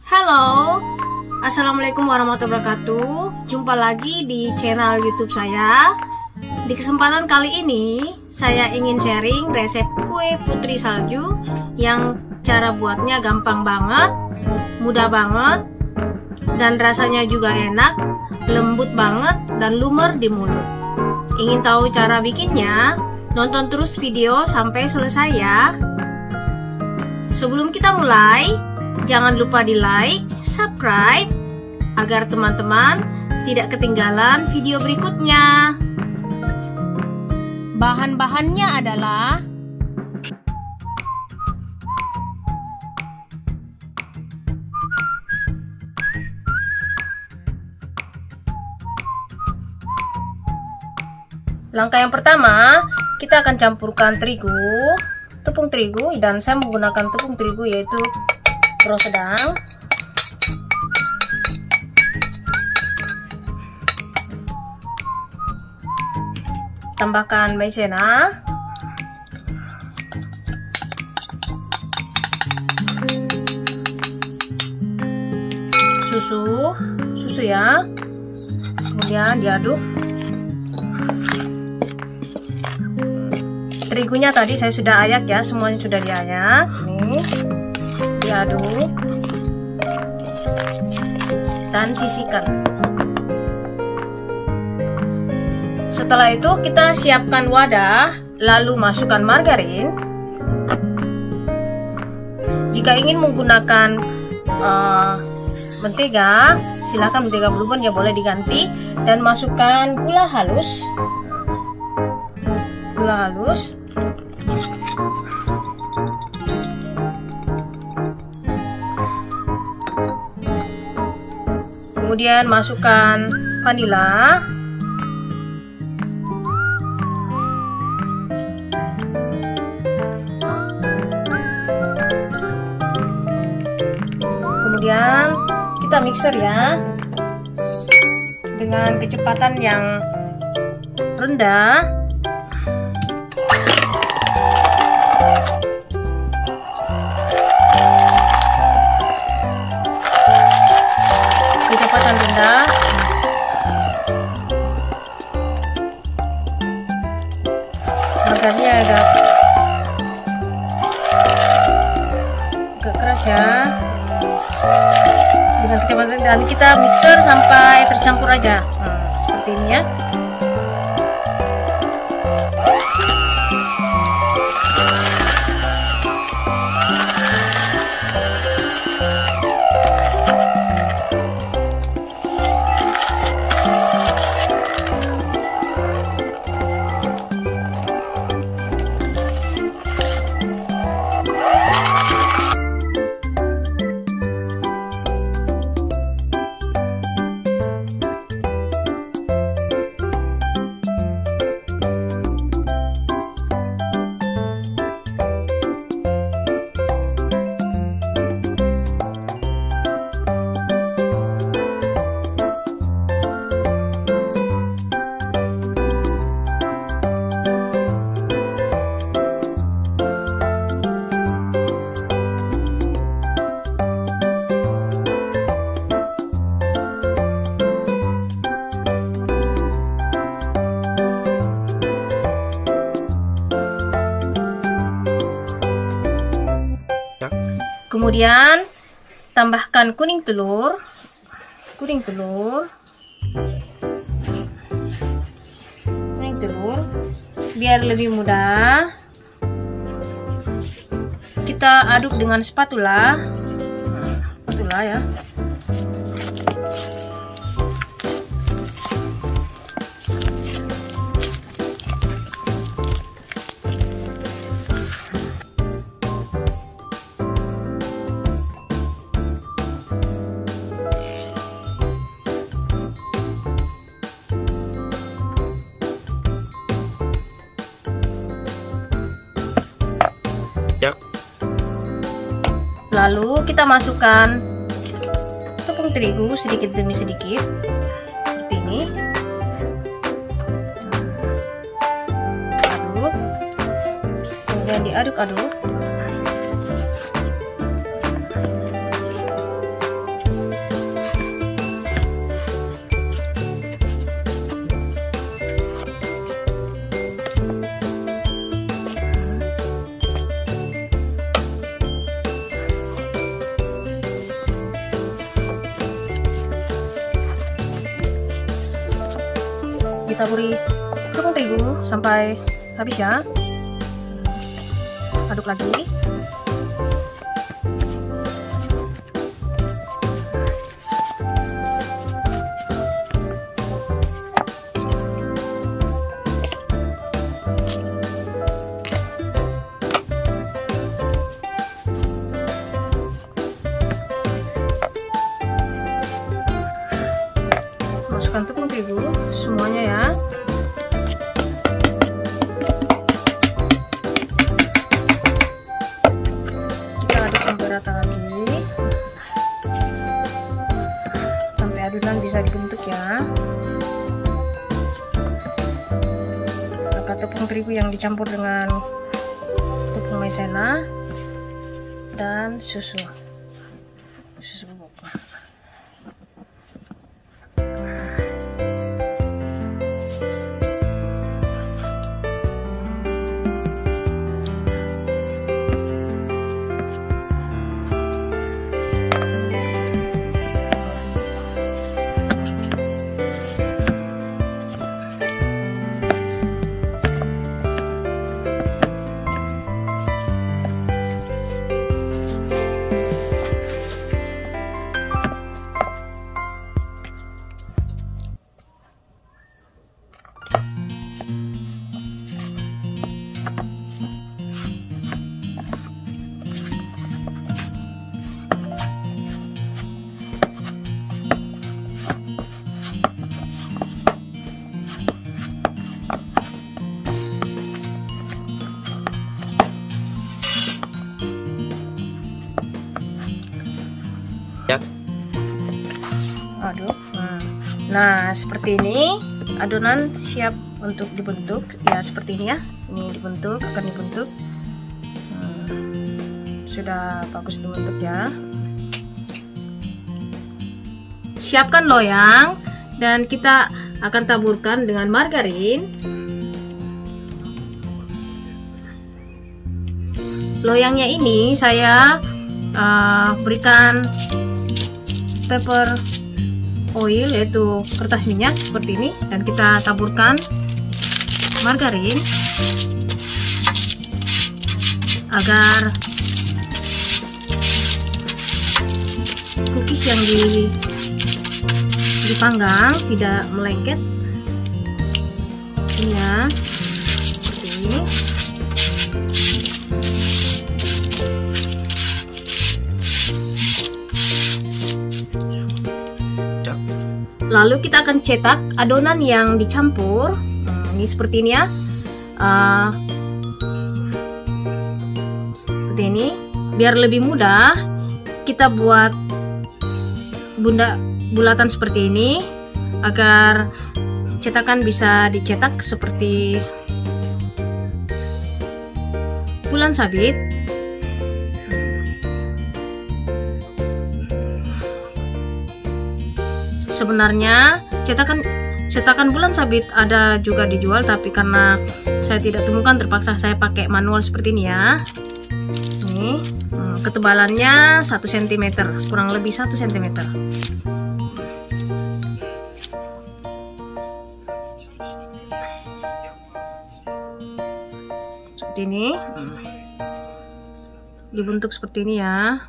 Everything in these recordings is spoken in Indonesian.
Halo, Assalamualaikum warahmatullahi wabarakatuh. Jumpa lagi di channel YouTube saya. Di kesempatan kali ini saya ingin sharing resep kue putri salju yang cara buatnya gampang banget, mudah banget, dan rasanya juga enak, lembut banget, dan lumer di mulut. Ingin tahu cara bikinnya? Nonton terus video sampai selesai ya. Sebelum kita mulai, jangan lupa di like, subscribe, agar teman-teman tidak ketinggalan video berikutnya. Bahan-bahannya adalah langkah yang pertama, kita akan campurkan tepung terigu, dan saya menggunakan tepung terigu yaitu pro sedang. Tambahkan maizena, susu ya, kemudian diaduk. Terigunya tadi saya sudah ayak ya, semuanya sudah diayak. Nih, diaduk dan sisihkan. Setelah itu kita siapkan wadah, lalu masukkan margarin. Jika ingin menggunakan mentega, silakan mentega blueband ya, boleh diganti. Dan masukkan gula halus. Kemudian masukkan vanila. Kemudian kita mixer ya, dengan kecepatan yang rendah. Kecepatan rendah. Margarinnya agak keras ya. Dengan kecepatan rendah, dan kita mixer sampai tercampur aja. Seperti ini ya. Kemudian tambahkan kuning telur biar lebih mudah. Kita aduk dengan spatula ya. Lalu kita masukkan tepung terigu sedikit demi sedikit seperti ini. Aduk, kemudian diaduk-aduk. taburi tepung terigu sampai habis ya. Aduk lagi. Masukkan tepung terigu semuanya ya. Kita aduk sampai rata lagi, sampai adonan bisa dibentuk ya. Maka tepung terigu yang dicampur dengan tepung maizena dan susu bubuk. Aduk. Nah, seperti ini adonan siap untuk dibentuk ya, seperti ini ya. Ini dibentuk, akan dibentuk. Sudah bagus dibentuk ya. Siapkan loyang dan kita akan taburkan dengan margarin. Loyangnya ini saya berikan paper oil, yaitu kertas minyak seperti ini, dan kita taburkan margarin agar cookies yang dipanggang tidak melengket. Ini ya, seperti ini. Lalu kita akan cetak adonan yang dicampur. Ini seperti ini ya. Seperti ini. Biar lebih mudah, kita buat bulatan seperti ini agar cetakan bisa dicetak seperti bulan sabit. Sebenarnya cetakan bulan sabit ada juga dijual, tapi karena saya tidak temukan, terpaksa saya pakai manual seperti ini ya. Ini ketebalannya 1 cm, kurang lebih 1 cm. Seperti ini. Dibentuk seperti ini ya.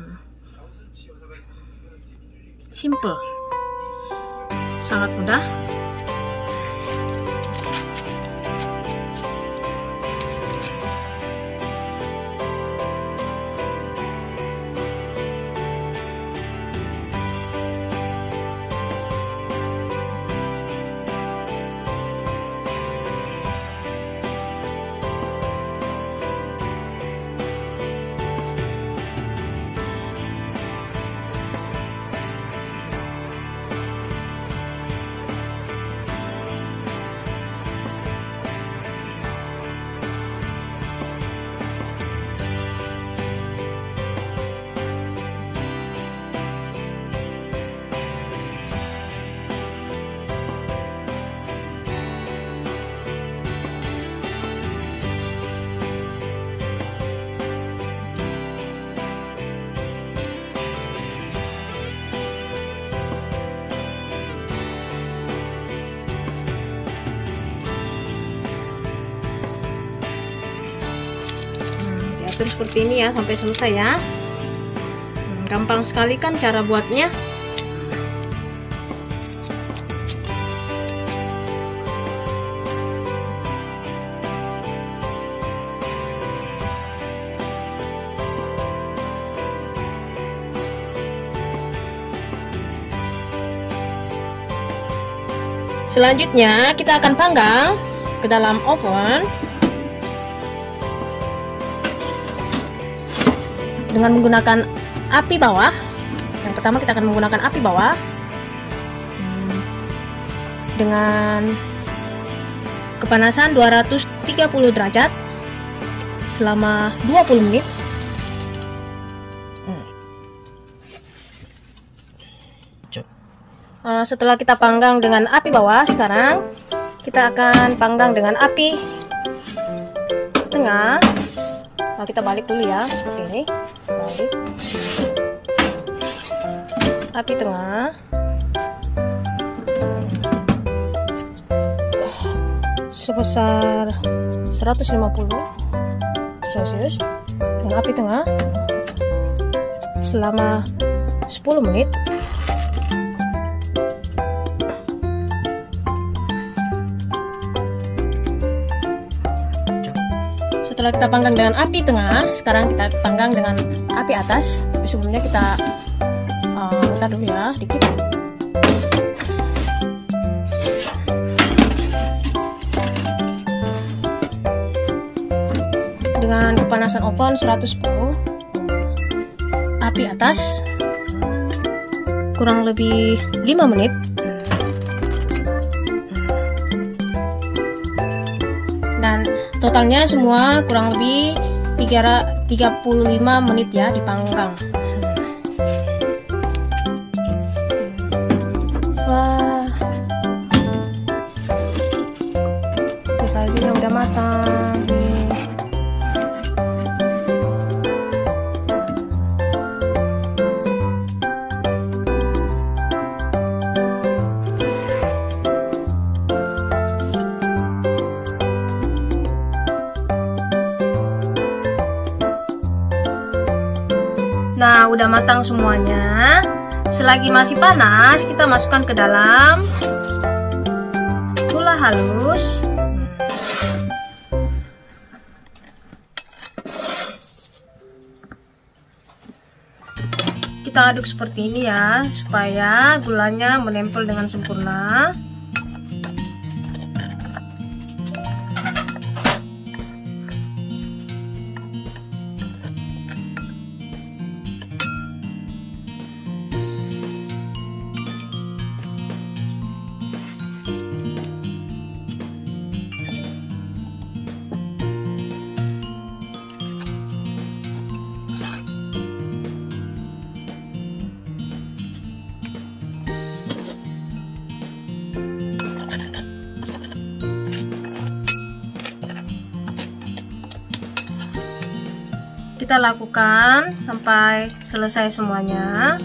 Simple. Sangat mudah. atur seperti ini ya sampai selesai ya. Gampang sekali kan cara buatnya. Selanjutnya kita akan panggang ke dalam oven dengan menggunakan api bawah. Yang pertama kita akan menggunakan api bawah dengan kepanasan 230 derajat selama 20 menit. Setelah kita panggang dengan api bawah, sekarang kita akan panggang dengan api tengah. Kita balik dulu ya, seperti ini. Balik. Api tengah. Sebesar 150 Celcius dengan api tengah selama 10 menit. Setelah kita panggang dengan api tengah, sekarang kita panggang dengan api atas. Tapi sebelumnya kita rendah dulu ya, dikit. Dengan kepanasan oven 110, api atas, kurang lebih 5 menit. Dan totalnya semua kurang lebih 35 menit ya dipanggang. Wah, sajinya udah matang. Nah, udah matang semuanya. Selagi masih panas, kita masukkan ke dalam gula halus. Kita aduk seperti ini ya, supaya gulanya menempel dengan sempurna. Kita lakukan sampai selesai semuanya.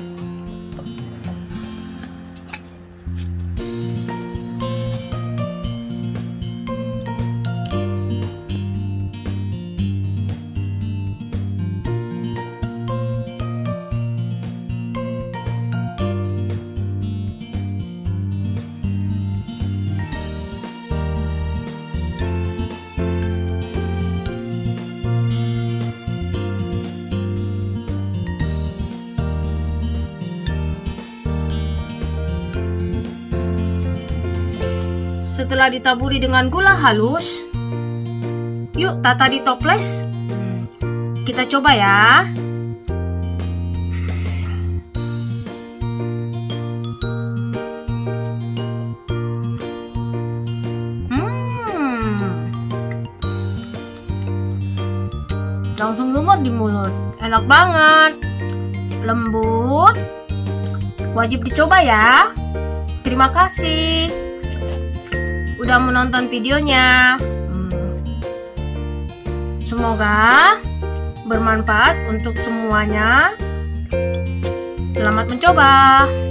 Setelah ditaburi dengan gula halus, yuk tata di toples. Kita coba ya. Langsung lumut di mulut. Enak banget, lembut. Wajib dicoba ya. Terima kasih udah menonton videonya. Semoga bermanfaat untuk semuanya. Selamat mencoba.